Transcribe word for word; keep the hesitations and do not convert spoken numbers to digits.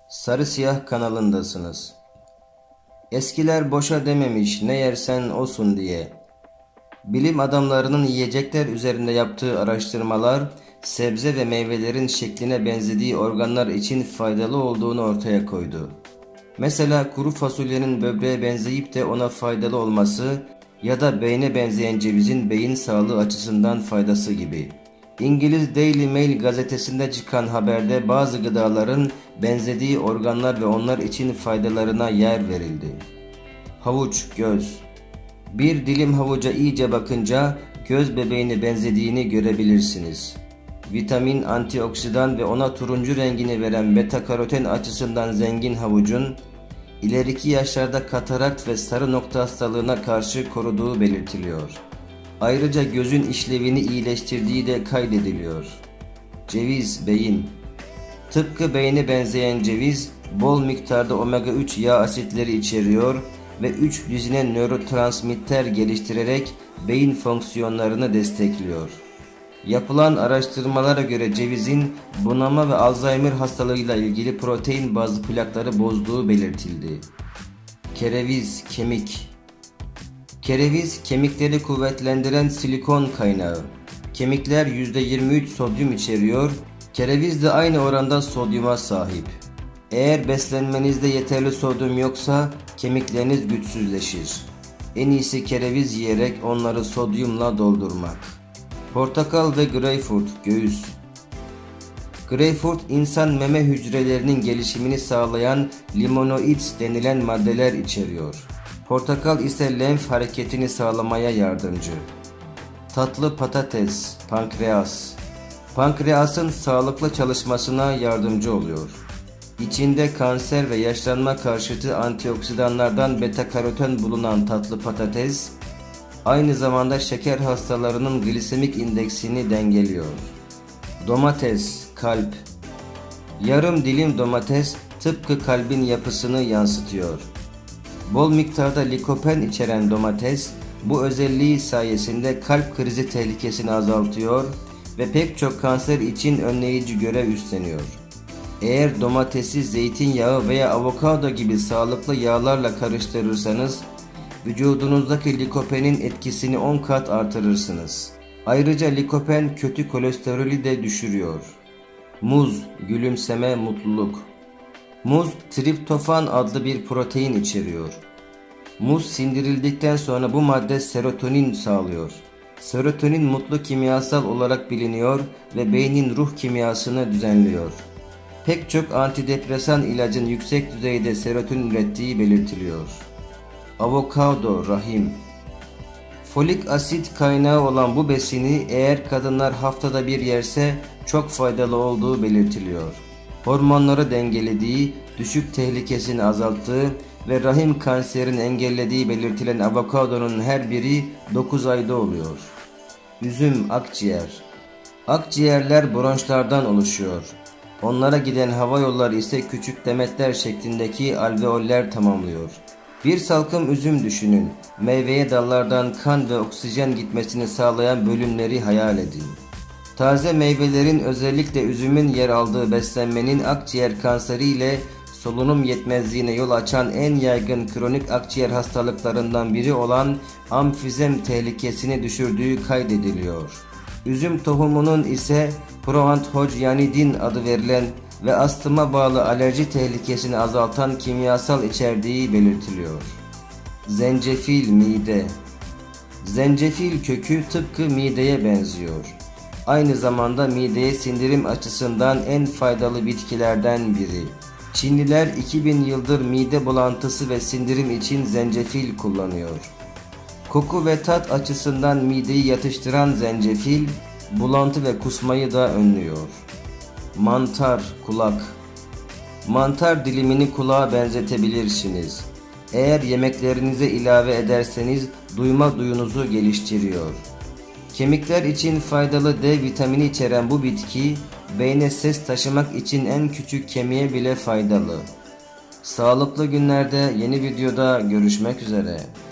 Sarı Siyah kanalındasınız. Eskiler boşa dememiş ne yersen osun diye. Bilim adamlarının yiyecekler üzerinde yaptığı araştırmalar, sebze ve meyvelerin şekline benzediği organlar için faydalı olduğunu ortaya koydu. Mesela kuru fasulyenin böbreğe benzeyip de ona faydalı olması ya da beyne benzeyen cevizin beyin sağlığı açısından faydası gibi. İngiliz Daily Mail gazetesinde çıkan haberde bazı gıdaların benzediği organlar ve onlar için faydalarına yer verildi. Havuç, göz. Bir dilim havuca iyice bakınca göz bebeğine benzediğini görebilirsiniz. Vitamin, antioksidan ve ona turuncu rengini veren beta karoten açısından zengin havucun, ileriki yaşlarda katarakt ve sarı nokta hastalığına karşı koruduğu belirtiliyor. Ayrıca gözün işlevini iyileştirdiği de kaydediliyor. Ceviz, beyin. Tıpkı beyne benzeyen ceviz, bol miktarda omega üç yağ asitleri içeriyor ve üç düzine nörotransmitter geliştirerek beyin fonksiyonlarını destekliyor. Yapılan araştırmalara göre cevizin bunama ve Alzheimer hastalığıyla ilgili protein bazlı plakları bozduğu belirtildi. Kereviz, kemik. Kereviz, kemikleri kuvvetlendiren silikon kaynağı. Kemikler yüzde yirmi üç sodyum içeriyor, kereviz de aynı oranda sodyuma sahip. Eğer beslenmenizde yeterli sodyum yoksa kemikleriniz güçsüzleşir. En iyisi kereviz yiyerek onları sodyumla doldurmak. Portakal ve greyfurt, göğüs. Greyfurt, insan meme hücrelerinin gelişimini sağlayan limonoid denilen maddeler içeriyor. Portakal ise lenf hareketini sağlamaya yardımcı. Tatlı patates, pankreas. Pankreasın sağlıklı çalışmasına yardımcı oluyor. İçinde kanser ve yaşlanma karşıtı antioksidanlardan beta karoten bulunan tatlı patates, aynı zamanda şeker hastalarının glisemik indeksini dengeliyor. Domates, kalp. Yarım dilim domates tıpkı kalbin yapısını yansıtıyor. Bol miktarda likopen içeren domates, bu özelliği sayesinde kalp krizi tehlikesini azaltıyor ve pek çok kanser için önleyici görev üstleniyor. Eğer domatesi zeytinyağı veya avokado gibi sağlıklı yağlarla karıştırırsanız, vücudunuzdaki likopenin etkisini on kat artırırsınız. Ayrıca likopen kötü kolesterolü de düşürüyor. Muz, gülümseme, mutluluk. Muz, triptofan adlı bir protein içeriyor. Muz sindirildikten sonra bu madde serotonin sağlıyor. Serotonin mutlu kimyasal olarak biliniyor ve beynin ruh kimyasını düzenliyor. Pek çok antidepresan ilacın yüksek düzeyde serotonin ürettiği belirtiliyor. Avokado, rahim. Folik asit kaynağı olan bu besini eğer kadınlar haftada bir yerse çok faydalı olduğu belirtiliyor. Hormonları dengelediği, düşük tehlikesini azalttığı ve rahim kanserini engellediği belirtilen avokadonun her biri dokuz ayda oluyor. Üzüm, akciğer. Akciğerler bronşlardan oluşuyor. Onlara giden hava yolları ise küçük demetler şeklindeki alveoller tamamlıyor. Bir salkım üzüm düşünün. Meyveye dallardan kan ve oksijen gitmesini sağlayan bölümleri hayal edin. Taze meyvelerin, özellikle üzümün yer aldığı beslenmenin akciğer kanseri ile solunum yetmezliğine yol açan en yaygın kronik akciğer hastalıklarından biri olan amfizem tehlikesini düşürdüğü kaydediliyor. Üzüm tohumunun ise proanthogyanidin adı verilen ve astıma bağlı alerji tehlikesini azaltan kimyasal içerdiği belirtiliyor. Zencefil, mide. Zencefil kökü tıpkı mideye benziyor. Aynı zamanda mideye sindirim açısından en faydalı bitkilerden biri. Çinliler iki bin yıldır mide bulantısı ve sindirim için zencefil kullanıyor. Koku ve tat açısından mideyi yatıştıran zencefil, bulantı ve kusmayı da önlüyor. Mantar, kulak. Mantar dilimini kulağa benzetebilirsiniz. Eğer yemeklerinize ilave ederseniz duyma duyunuzu geliştiriyor. Kemikler için faydalı D vitamini içeren bu bitki, beyne ses taşımak için en küçük kemiğe bile faydalı. Sağlıklı günlerde yeni videoda görüşmek üzere.